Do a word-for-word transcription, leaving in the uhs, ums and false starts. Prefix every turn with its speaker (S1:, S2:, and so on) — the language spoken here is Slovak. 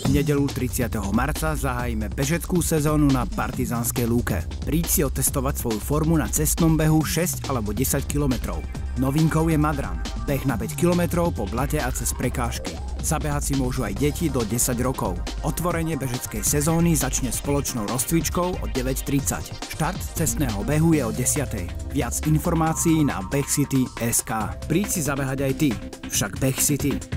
S1: V nedeľu tridsiateho marca zahájime bežeckú sezónu na Partizánskej lúke. Príď si otestovať svoju formu na cestnom behu šesť alebo desať kilometrov. Novinkou je Madran, beh na päť kilometrov po blate a cez prekážky. Zabehať si môžu aj deti do desať rokov. Otvorenie bežeckej sezóny začne spoločnou rozcvičkou o deväť tridsať. Štart cestného behu je o desiatej. Viac informácií na beh city bodka es ká. Príď si zabehať aj ty, však Beh City.